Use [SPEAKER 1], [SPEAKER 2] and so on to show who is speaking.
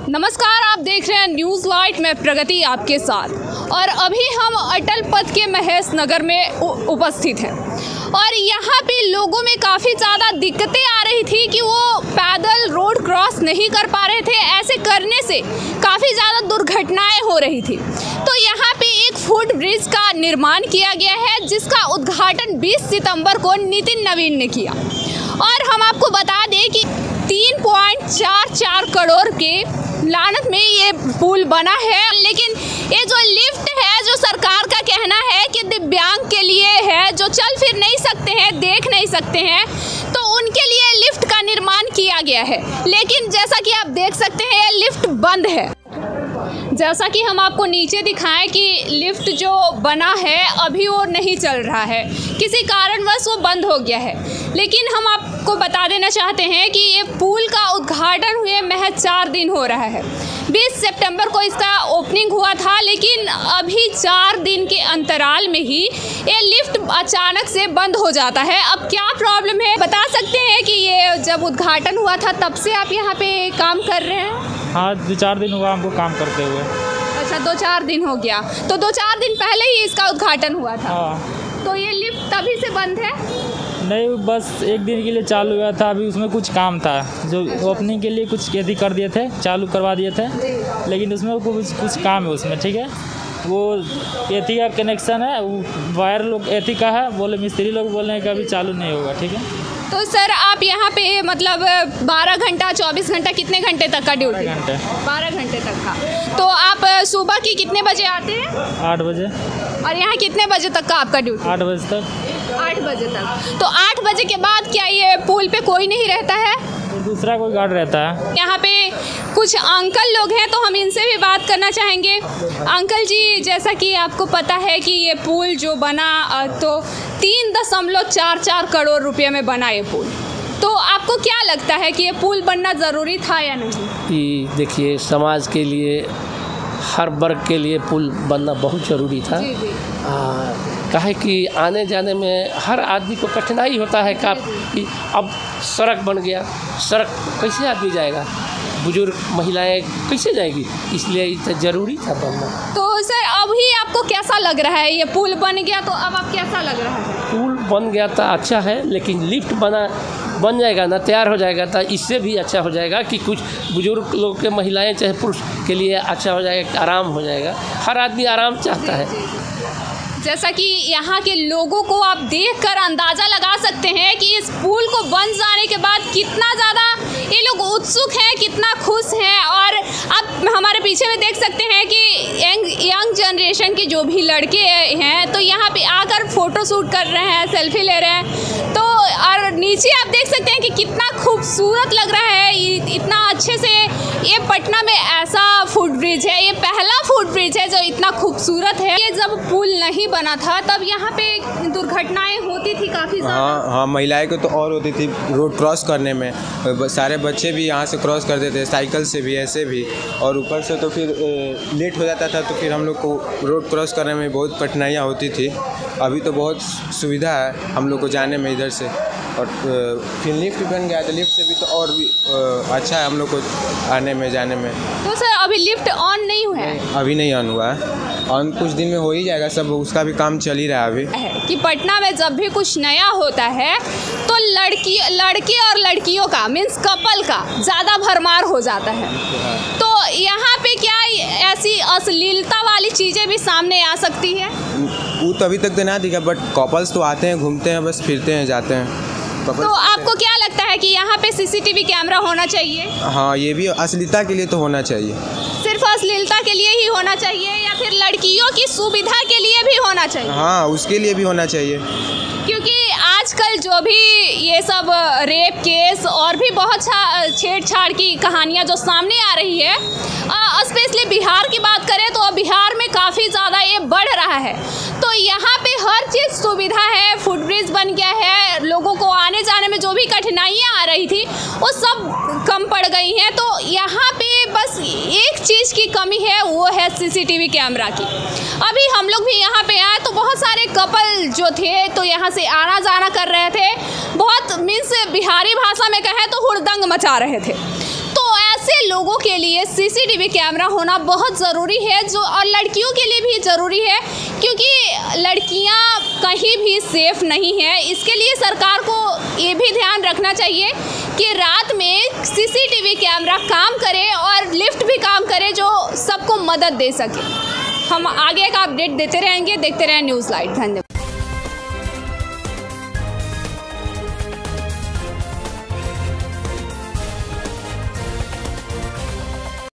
[SPEAKER 1] नमस्कार, आप देख रहे हैं न्यूज़ लाइट में प्रगति आपके साथ। और अभी हम अटल पथ के महेश नगर में उपस्थित हैं और यहाँ पे लोगों में काफ़ी ज़्यादा दिक्कतें आ रही थी कि वो पैदल रोड क्रॉस नहीं कर पा रहे थे। ऐसे करने से काफ़ी ज़्यादा दुर्घटनाएं हो रही थी। तो यहाँ पे एक फुट ब्रिज का निर्माण किया गया है जिसका उद्घाटन 20 सितंबर को नितिन नवीन ने किया। और हम आपको बता दें कि 3.44 करोड़ के लागत में ये पुल बना है, लेकिन ये जो लिफ्ट है, जो सरकार का कहना है कि दिव्यांग के लिए है, जो चल फिर नहीं सकते हैं, देख नहीं सकते हैं, तो उनके लिए लिफ्ट का निर्माण किया गया है। लेकिन जैसा कि आप देख सकते हैं ये लिफ्ट बंद है। जैसा कि हम आपको नीचे दिखाएं कि लिफ्ट जो बना है अभी वो नहीं चल रहा है, किसी कारणवश वो बंद हो गया है। लेकिन हम आपको बता देना चाहते हैं कि ये पुल का उद्घाटन हुए महज 4 दिन हो रहा है। 20 सितंबर को इसका ओपनिंग हुआ था, लेकिन अभी 4 दिन के अंतराल में ही ये लिफ्ट अचानक से बंद हो जाता है। अब क्या प्रॉब्लम है बता सकते हैं कि ये जब उद्घाटन हुआ था तब से आप यहाँ पे काम कर रहे हैं?
[SPEAKER 2] हाँ, 2-4 दिन हुआ हमको काम करते हुए।
[SPEAKER 1] अच्छा, 2-4 दिन हो गया। तो 2-4 दिन पहले ही इसका उद्घाटन हुआ था।
[SPEAKER 2] हाँ।
[SPEAKER 1] तो ये लिफ्ट तभी से बंद है?
[SPEAKER 2] नहीं, बस 1 दिन के लिए चालू हुआ था। अभी उसमें कुछ काम था जो ओपनिंग के लिए कुछ यदि कर दिए थे, चालू करवा दिए थे, लेकिन उसमें कुछ काम है उसमें। ठीक है, वो एथी का कनेक्शन है, वो वायर लोग एथी का है, बोले मिस्त्री लोग बोल रहे हैं कि अभी चालू नहीं होगा। ठीक है।
[SPEAKER 1] तो सर आप यहाँ पे मतलब 12 घंटा 24 घंटा कितने घंटे तक का ड्यूटी?
[SPEAKER 2] 12 घंटे।
[SPEAKER 1] 12 घंटे तक का। तो आप सुबह की कितने बजे आते हैं?
[SPEAKER 2] 8 बजे।
[SPEAKER 1] और यहाँ कितने बजे तक का आपका ड्यूटी?
[SPEAKER 2] 8 बजे तक।
[SPEAKER 1] 8 बजे तक। तो 8 बजे के बाद क्या ये पुल पे कोई नहीं रहता है?
[SPEAKER 2] दूसरा कोई गार्ड रहता है।
[SPEAKER 1] यहाँ पे कुछ अंकल लोग हैं तो हम इनसे भी बात करना चाहेंगे। अंकल जी, जैसा कि आपको पता है कि ये पुल जो बना तो 3.44 करोड़ रुपये में बना ये पुल, तो आपको क्या लगता है कि ये पुल बनना ज़रूरी था या नहीं?
[SPEAKER 3] कि देखिए, समाज के लिए हर वर्ग के लिए पुल बनना बहुत ज़रूरी था।
[SPEAKER 1] जी जी।
[SPEAKER 3] काहे कि आने जाने में हर आदमी को कठिनाई होता है कि अब सड़क बन गया, सड़क कैसे आदमी जाएगा, बुजुर्ग महिलाएं कैसे जाएगी, इसलिए इतना ज़रूरी था बनना।
[SPEAKER 1] तो सर अभी आपको कैसा लग रहा है? ये पुल बन गया तो अब आप कैसा लग रहा है?
[SPEAKER 3] पुल बन गया था अच्छा है, लेकिन लिफ्ट बन जाएगा ना, तैयार हो जाएगा तो इससे भी अच्छा हो जाएगा कि कुछ बुजुर्ग लोग के, महिलाएं चाहे पुरुष के लिए अच्छा हो जाएगा, आराम हो जाएगा। हर आदमी आराम चाहता है।
[SPEAKER 1] जैसा कि यहाँ के लोगों को आप देखकर अंदाज़ा लगा सकते हैं कि इस पुल को बन जाने के बाद कितना ज़्यादा ये लोग उत्सुक हैं, कितना खुश हैं। और आप हमारे पीछे में देख सकते हैं कि यंग जनरेशन के जो भी लड़के हैं तो यहाँ पे आकर फ़ोटो शूट कर रहे हैं, सेल्फी ले रहे हैं। तो और नीचे आप देख सकते हैं कि कितना खूबसूरत लग रहा है, इतना अच्छे से। ये पटना में ऐसा फुट ब्रिज है, ये पहला फुट ब्रिज है जो इतना खूबसूरत है। ये जब पुल नहीं बना था तब यहाँ पे दुर्घटनाएं होती थी काफ़ी ज़्यादा।
[SPEAKER 4] हाँ, महिलाएं को तो और होती थी रोड क्रॉस करने में। सारे बच्चे भी यहाँ से क्रॉस करते थे, साइकिल से भी, ऐसे भी। और ऊपर से तो फिर लेट हो जाता था, तो फिर हम लोग को रोड क्रॉस करने में बहुत कठिनाइयाँ होती थी। अभी तो बहुत सुविधा है हम लोग को जाने में इधर से। और फिर लिफ्ट बन गया तो लिफ्ट से भी तो और भी अच्छा है हम लोग को आने में जाने में।
[SPEAKER 1] तो सर अभी लिफ्ट ऑन नहीं हुआ है?
[SPEAKER 4] अभी नहीं ऑन हुआ है, ऑन कुछ दिन में हो ही जाएगा, सब उसका भी काम चल ही रहा है अभी।
[SPEAKER 1] कि पटना में जब भी कुछ नया होता है तो लड़के और लड़कियों का मीन्स कपल का ज़्यादा भरमार हो जाता है। तो यहाँ पे क्या ऐसी अश्लीलता वाली चीज़ें भी सामने आ सकती है?
[SPEAKER 4] वो तो अभी तक तो ना दिखा, बट कपल्स तो आते हैं, घूमते हैं, बस फिरते हैं, जाते हैं।
[SPEAKER 1] तो आपको क्या लगता है कि यहाँ पे CCTV कैमरा होना चाहिए?
[SPEAKER 4] हाँ, ये भी अश्लीलता के लिए तो होना चाहिए।
[SPEAKER 1] सिर्फ अश्लीलता के लिए ही होना चाहिए या फिर लड़कियों की सुविधा के लिए भी होना चाहिए?
[SPEAKER 4] हाँ, उसके लिए भी होना चाहिए।
[SPEAKER 1] क्योंकि आजकल जो भी ये सब रेप केस और भी बहुत छेड़छाड़ की कहानियाँ जो सामने आ रही है, स्पेशली बिहार की बात करें तो बिहार में काफ़ी ज़्यादा ये बढ़ रहा है। तो यहाँ पे हर चीज़ सुविधा है, फुट ब्रिज बन गया है, लोगों को आने जाने में जो भी कठिनाइयाँ आ रही थी वो सब कम पड़ गई हैं। तो यहाँ पे बस एक चीज़ की कमी है, वो है CCTV कैमरा की। अभी हम लोग भी यहाँ पे आए तो बहुत सारे कपल जो थे तो यहाँ से आना जाना कर रहे थे, बहुत मीन्स बिहारी भाषा में कहें तो हुड़दंग मचा रहे थे। तो ऐसे लोगों के लिए सीसीटीवी कैमरा होना बहुत ज़रूरी है, जो और लड़कियों के लिए भी ज़रूरी है, क्योंकि लड़कियां कहीं भी सेफ नहीं हैं। इसके लिए सरकार को ये भी ध्यान रखना चाहिए कि रात में सीसीटीवी कैमरा काम करे और लिफ्ट भी काम करे, जो सबको मदद दे सके। हम आगे का अपडेट देते रहेंगे। देखते रहें न्यूज़ लाइट। धन्यवाद।